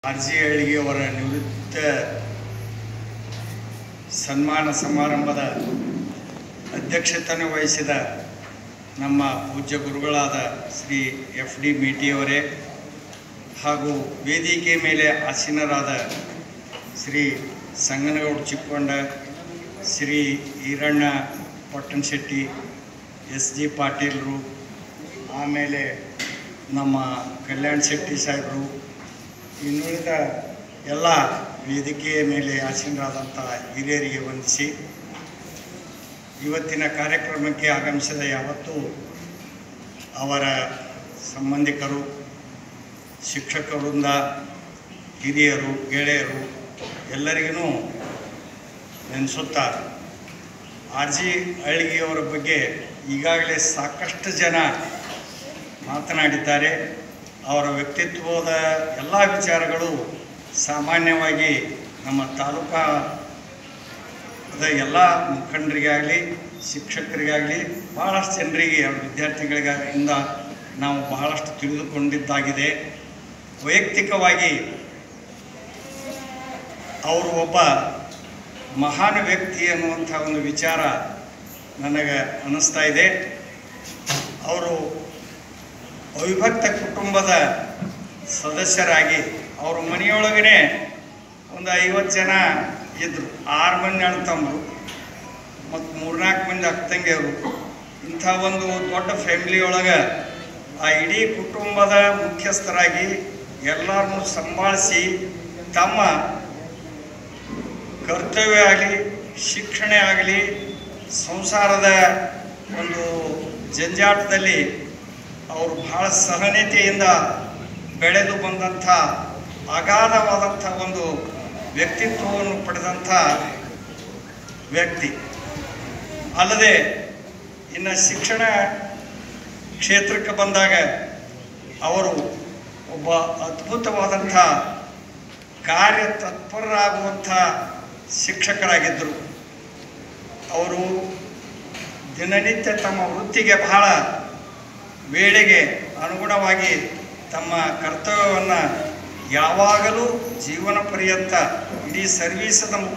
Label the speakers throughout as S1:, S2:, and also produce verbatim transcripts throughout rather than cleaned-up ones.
S1: ಆರ್ಜಿ ಅಳ್ಗಿಯವರ ನಿವೃತ್ತ ಸನ್ಮಾನ ಸಮಾರಂಭದ ಅಧ್ಯಕ್ಷತೆಯನ್ನು ವಹಿಸಿದ ನಮ್ಮ ಪೂಜ್ಯ ಗುರುಗಳಾದ ಶ್ರೀ ಎಫ್ ಡಿ ಮೇಟಿಯವರೇ ಹಾಗೂ ವೇದಿಕೆ ಮೇಲೆ ಆಸೀನರಾದ ಶ್ರೀ ಸಂಗನಗೌಡ ಚಿಕ್ಕೊಂಡ, ಶ್ರೀ ಈರಣ್ಣ ಪಟ್ಟಣಶೆಟ್ಟಿ, ಎಸ್ ಜಿ ಪಾಟೀಲರು, ಆಮೇಲೆ ನಮ್ಮ ಕಲ್ಯಾಣ ಶೆಟ್ಟಿ ಸಾಹೇಬರು, ಇನ್ನುಳಿದ ಎಲ್ಲ ವೇದಿಕೆಯ ಮೇಲೆ ಆಸೀನರಾದಂಥ ಹಿರಿಯರಿಗೆ ವಂದಿಸಿ ಇವತ್ತಿನ ಕಾರ್ಯಕ್ರಮಕ್ಕೆ ಆಗಮಿಸಿದ ಯಾವತ್ತೂ ಅವರ ಸಂಬಂಧಿಕರು, ಶಿಕ್ಷಕರಿಂದ ಹಿರಿಯರು, ಗೆಳೆಯರು ಎಲ್ಲರಿಗೂ ನೆನೆಸುತ್ತಾ ಆರ್ಜಿ ಅಳ್ಗಿಯವರ ಬಗ್ಗೆ ಈಗಾಗಲೇ ಸಾಕಷ್ಟು ಜನ ಮಾತನಾಡಿದ್ದಾರೆ. ಅವರ ವ್ಯಕ್ತಿತ್ವದ ಎಲ್ಲ ವಿಚಾರಗಳು ಸಾಮಾನ್ಯವಾಗಿ ನಮ್ಮ ತಾಲೂಕಾದ ಎಲ್ಲ ಮುಖಂಡರಿಗಾಗಲಿ ಶಿಕ್ಷಕರಿಗಾಗಲಿ ಭಾಳಷ್ಟು ಜನರಿಗೆ ವಿದ್ಯಾರ್ಥಿಗಳಿಂದ ನಾವು ಬಹಳಷ್ಟು ತಿಳಿದುಕೊಂಡಿದ್ದಾಗಿದೆ. ವೈಯಕ್ತಿಕವಾಗಿ ಅವರು ಒಬ್ಬ ಮಹಾನ್ ವ್ಯಕ್ತಿ ಅನ್ನುವಂಥ ಒಂದು ವಿಚಾರ ನನಗೆ ಅನ್ನಿಸ್ತಾ ಇದೆ. ಅವರು ಅವಿಭಕ್ತ ಕುಟುಂಬದ ಸದಸ್ಯರಾಗಿ ಅವ್ರ ಮನೆಯೊಳಗೇ ಒಂದು ಐವತ್ತು ಜನ ಇದ್ದರು. ಆರು ಮಂದಿ ಅಣ್ತಂಬರು ಮತ್ತು ಮೂರ್ನಾಲ್ಕು ಮಂದಿ ಅಕ್ಕಂಗಿಯವರು. ಇಂಥ ಒಂದು ದೊಡ್ಡ ಫ್ಯಾಮಿಲಿಯೊಳಗೆ ಆ ಇಡೀ ಕುಟುಂಬದ ಮುಖ್ಯಸ್ಥರಾಗಿ ಎಲ್ಲರನ್ನೂ ಸಂಭಾಳಿಸಿ ತಮ್ಮ ಕರ್ತವ್ಯ ಆಗಲಿ, ಶಿಕ್ಷಣ ಆಗಲಿ, ಸಂಸಾರದ ಒಂದು ಜಂಜಾಟದಲ್ಲಿ ಅವರು ಬಹಳ ಸಹನತೆಯಿಂದ ಬೆಳೆದು ಬಂದಂಥ ಅಗಾಧವಾದಂಥ ಒಂದು ವ್ಯಕ್ತಿತ್ವವನ್ನು ಪಡೆದಂಥ ವ್ಯಕ್ತಿ. ಅಲ್ಲದೆ ಇನ್ನು ಶಿಕ್ಷಣ ಕ್ಷೇತ್ರಕ್ಕೆ ಬಂದಾಗ ಅವರು ಒಬ್ಬ ಅದ್ಭುತವಾದಂಥ ಕಾರ್ಯತತ್ಪರರಾಗುವಂಥ ಶಿಕ್ಷಕರಾಗಿದ್ದರು. ಅವರು ದಿನನಿತ್ಯ ತಮ್ಮ ವೃತ್ತಿಗೆ ಬಹಳ ವೇಳೆಗೆ ಅನುಗುಣವಾಗಿ ತಮ್ಮ ಕರ್ತವ್ಯವನ್ನು ಯಾವಾಗಲೂ ಜೀವನ ಪರ್ಯಂತ ಇಡೀ ಸರ್ವೀಸದ ಮುಖ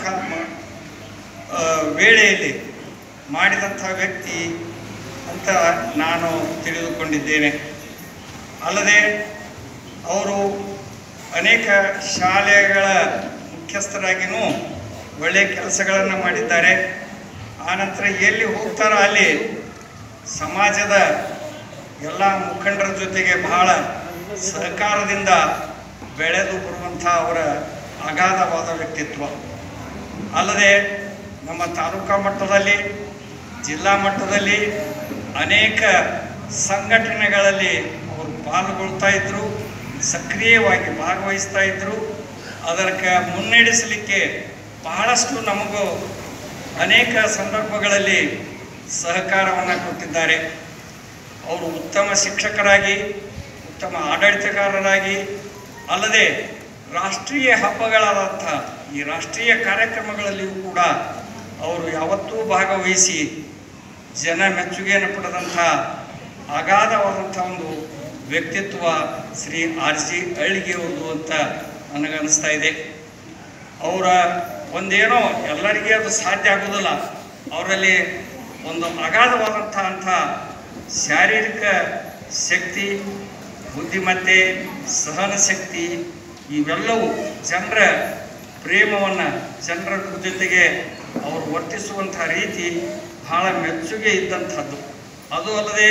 S1: ವೇಳೆಯಲ್ಲಿ ಮಾಡಿದಂಥ ವ್ಯಕ್ತಿ ಅಂತ ನಾನು ತಿಳಿದುಕೊಂಡಿದ್ದೇನೆ. ಅಲ್ಲದೆ ಅವರು ಅನೇಕ ಶಾಲೆಗಳ ಮುಖ್ಯಸ್ಥರಾಗಿಯೂ ಒಳ್ಳೆಯ ಕೆಲಸಗಳನ್ನು ಮಾಡಿದ್ದಾರೆ. ಆನಂತರ ಎಲ್ಲಿ ಹೋಗ್ತಾರೋ ಅಲ್ಲಿ ಸಮಾಜದ ಎಲ್ಲ ಮುಖಂಡರ ಜೊತೆಗೆ ಬಹಳ ಸಹಕಾರದಿಂದ ಬೆಳೆದು ಬರುವಂಥ ಅವರ ಅಗಾಧವಾದ ವ್ಯಕ್ತಿತ್ವ. ಅಲ್ಲದೆ ನಮ್ಮ ತಾಲೂಕಾ ಮಟ್ಟದಲ್ಲಿ, ಜಿಲ್ಲಾ ಮಟ್ಟದಲ್ಲಿ ಅನೇಕ ಸಂಘಟನೆಗಳಲ್ಲಿ ಅವರು ಪಾಲ್ಗೊಳ್ತಾ ಇದ್ದರು, ಸಕ್ರಿಯವಾಗಿ ಭಾಗವಹಿಸ್ತಾ ಇದ್ದರು. ಅದಕ್ಕೆ ಮುನ್ನಡೆಸಲಿಕ್ಕೆ ಬಹಳಷ್ಟು ನಮಗೂ ಅನೇಕ ಸಂದರ್ಭಗಳಲ್ಲಿ ಸಹಕಾರವನ್ನು ಕೊಟ್ಟಿದ್ದಾರೆ. ಅವರು ಉತ್ತಮ ಶಿಕ್ಷಕರಾಗಿ, ಉತ್ತಮ ಆಡಳಿತಗಾರರಾಗಿ, ಅಲ್ಲದೆ ರಾಷ್ಟ್ರೀಯ ಹಬ್ಬಗಳಾದಂಥ ಈ ರಾಷ್ಟ್ರೀಯ ಕಾರ್ಯಕ್ರಮಗಳಲ್ಲಿಯೂ ಕೂಡ ಅವರು ಯಾವತ್ತೂ ಭಾಗವಹಿಸಿ ಜನ ಮೆಚ್ಚುಗೆಯನ್ನು ಪಡೆದಂಥ ಅಗಾಧವಾದಂಥ ಒಂದು ವ್ಯಕ್ತಿತ್ವ ಶ್ರೀ ಆರ್ ಜಿ ಅಳ್ಗಿಯವರು ಅಂತ ನನಗನ್ನಿಸ್ತಾ ಇದೆ. ಅವರ ಒಂದೇನೋ ಎಲ್ಲರಿಗೆ ಅದು ಸಾಧ್ಯ ಆಗೋದಿಲ್ಲ. ಅವರಲ್ಲಿ ಒಂದು ಅಗಾಧವಾದಂಥ ಅಂಥ ಶಾರೀರಿಕ ಶಕ್ತಿ, ಬುದ್ಧಿಮತ್ತೆ, ಸಹನ ಶಕ್ತಿ ಇವೆಲ್ಲವೂ ಜನರ ಪ್ರೇಮವನ್ನು, ಜನರ ಜೊತೆಗೆ ಅವರು ವರ್ತಿಸುವಂಥ ರೀತಿ ಬಹಳ ಮೆಚ್ಚುಗೆ ಇದ್ದಂಥದ್ದು. ಅದು ಅಲ್ಲದೆ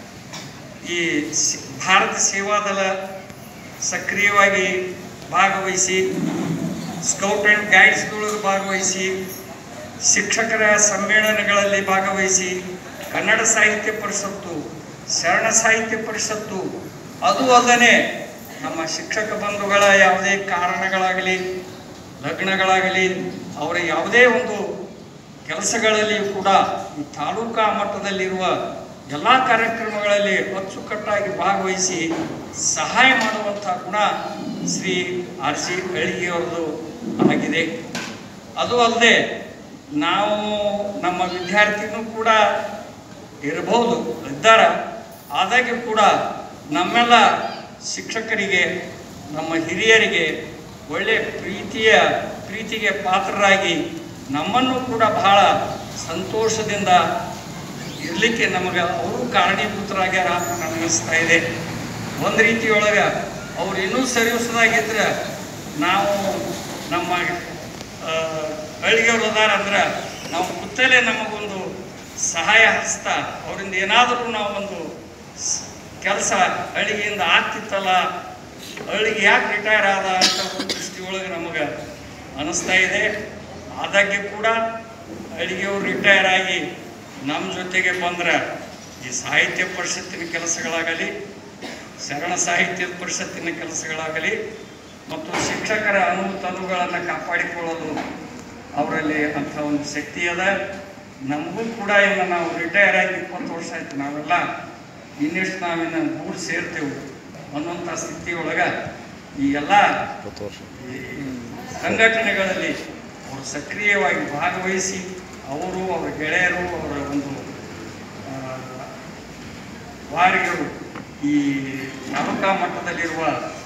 S1: ಈ ಭಾರತ ಸೇವಾದಳ ಸಕ್ರಿಯವಾಗಿ ಭಾಗವಹಿಸಿ, ಸ್ಕೌಟ್ ಆ್ಯಂಡ್ ಗೈಡ್ಸ್ಗಳಿಗೆ ಭಾಗವಹಿಸಿ, ಶಿಕ್ಷಕರ ಸಮ್ಮೇಳನಗಳಲ್ಲಿ ಭಾಗವಹಿಸಿ, ಕನ್ನಡ ಸಾಹಿತ್ಯ ಪರಿಷತ್ತು, ಶರಣ ಸಾಹಿತ್ಯ ಪರಿಷತ್ತು, ಅದು ಅಲ್ಲದೆ ನಮ್ಮ ಶಿಕ್ಷಕ ಬಂಧುಗಳ ಯಾವುದೇ ಕಾರಣಗಳಾಗಲಿ, ಲಗ್ನಗಳಾಗಲಿ, ಅವರ ಯಾವುದೇ ಒಂದು ಕೆಲಸಗಳಲ್ಲಿಯೂ ಕೂಡ ಈ ತಾಲೂಕಾ ಮಟ್ಟದಲ್ಲಿರುವ ಎಲ್ಲ ಕಾರ್ಯಕ್ರಮಗಳಲ್ಲಿ ಅಚ್ಚುಕಟ್ಟಾಗಿ ಭಾಗವಹಿಸಿ ಸಹಾಯ ಮಾಡುವಂಥ ಗುಣ ಶ್ರೀ ಆರ್ ಜಿ ಅಳ್ಗಿಯವರದು ಆಗಿದೆ. ಅದು ಅಲ್ಲದೆ ನಾವು ನಮ್ಮ ವಿದ್ಯಾರ್ಥಿನೂ ಕೂಡ ಇರಬಹುದು, ಇದ್ದಾರ, ಆದಾಗ್ಯೂ ಕೂಡ ನಮ್ಮೆಲ್ಲ ಶಿಕ್ಷಕರಿಗೆ ನಮ್ಮ ಹಿರಿಯರಿಗೆ ಒಳ್ಳೆಯ ಪ್ರೀತಿಯ ಪ್ರೀತಿಗೆ ಪಾತ್ರರಾಗಿ ನಮ್ಮನ್ನು ಕೂಡ ಬಹಳ ಸಂತೋಷದಿಂದ ಇರಲಿಕ್ಕೆ ನಮಗೆ ಅವರು ಕಾರಣೀಭೂತರಾಗ್ಯಾರ ಅಂತ ನನಗನ್ನಿಸ್ತಾ ಇದೆ. ಒಂದು ರೀತಿಯೊಳಗೆ ಅವ್ರು ಇನ್ನೂ ಸರ್ವಿಸ್ದಾಗಿದ್ರೆ ನಾವು ನಮ್ಮ ಹಳ್ಳಿಯವ್ರು ಅದಾರ ಅಂದ್ರೆ ನಾವು ಕುತ್ತಲೇ ನಮಗೊಂದು ಸಹಾಯ ಹಸ್ತ ಅವರಿಂದ ಏನಾದರೂ ನಾವು ಒಂದು ಕೆಲಸ ಹಳ್ಳಿಯಿಂದ ಆಗ್ತಿತ್ತಲ್ಲ, ಹಳ್ಳಿಗೆ ಯಾಕೆ ರಿಟೈರ್ ಆದ ಅಂತ ಒಂದು ದೃಷ್ಟಿಯೊಳಗೆ ನಮಗೆ ಅನ್ನಿಸ್ತಾ ಇದೆ. ಆದಾಗ್ಯೂ ಕೂಡ ಹಳ್ಳಿಗೆಯವ್ರು ರಿಟೈರ್ ಆಗಿ ನಮ್ಮ ಜೊತೆಗೆ ಬಂದ್ರೆ ಈ ಸಾಹಿತ್ಯ ಪರಿಷತ್ತಿನ ಕೆಲಸಗಳಾಗಲಿ, ಶರಣ ಸಾಹಿತ್ಯದ ಪರಿಷತ್ತಿನ ಕೆಲಸಗಳಾಗಲಿ ಮತ್ತು ಶಿಕ್ಷಕರ ಅನುತನುಗಳನ್ನು ಕಾಪಾಡಿಕೊಳ್ಳಲು ಅವರಲ್ಲಿ ಅಂಥ ಒಂದು ಶಕ್ತಿ ಅದ. ನಮಗೂ ಕೂಡ ಇನ್ನು ನಾವು ರಿಟೈರ್ ಆಗಿ ಇಪ್ಪತ್ತು ವರ್ಷ ಆಯ್ತು, ನಾವೆಲ್ಲ ಇನ್ನೆಷ್ಟು ನಾವಿನ್ನು ಗೂಡು ಸೇರ್ತೇವೆ ಅನ್ನುವಂಥ ಸ್ಥಿತಿಯೊಳಗೆ ಈ ಎಲ್ಲ ಸಂಘಟನೆಗಳಲ್ಲಿ ಅವರು ಸಕ್ರಿಯವಾಗಿ ಭಾಗವಹಿಸಿ ಅವರು ಅವರ ಗೆಳೆಯರು ಅವರ ಒಂದು ವಾರಿಗಳು ಈ ತಾಲೂಕಾ ಮಟ್ಟದಲ್ಲಿರುವ